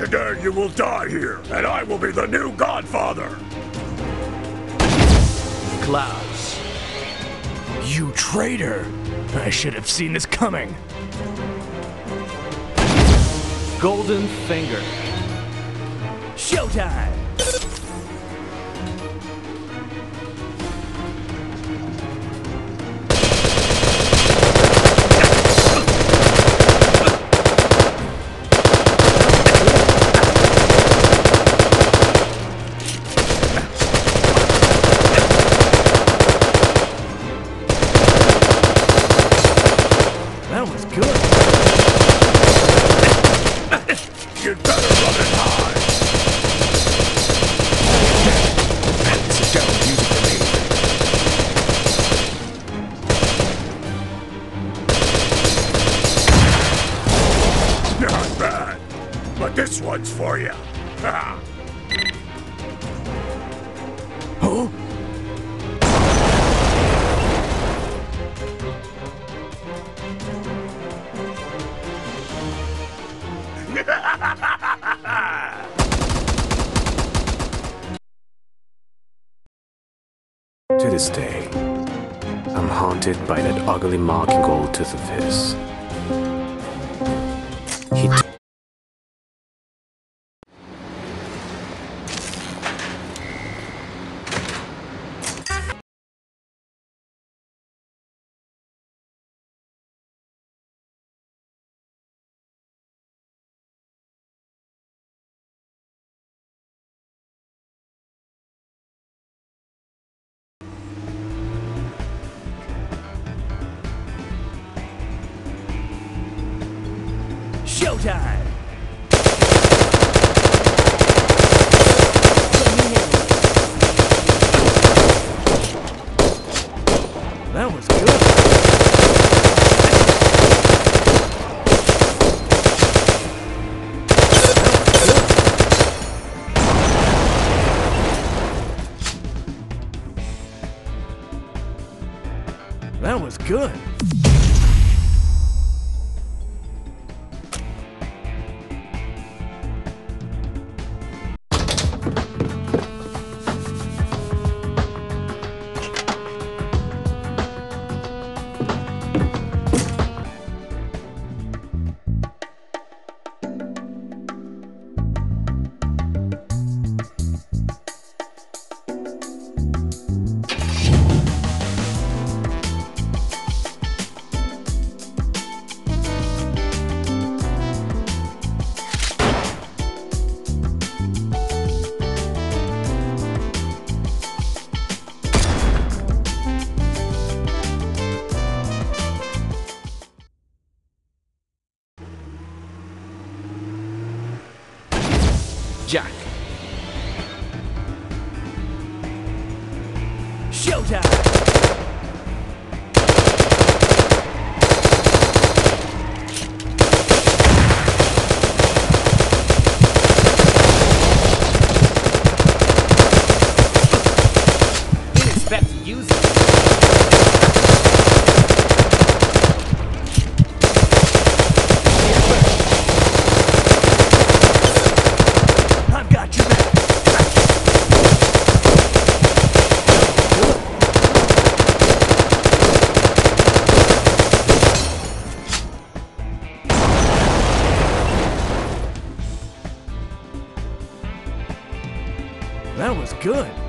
Today you will die here, and I will be the new Godfather! Klaus. You traitor! I should have seen this coming. Golden Finger. Showtime! That was good. You'd better run and hide! This is Jones music for me. Not bad, but this one's for you. Ha! Huh? To this day, I'm haunted by that ugly mocking gold tooth of his. He Showtime! That was good. That was good. Jack. Showtime! Didn't expect to use it. I've got your back. That was good.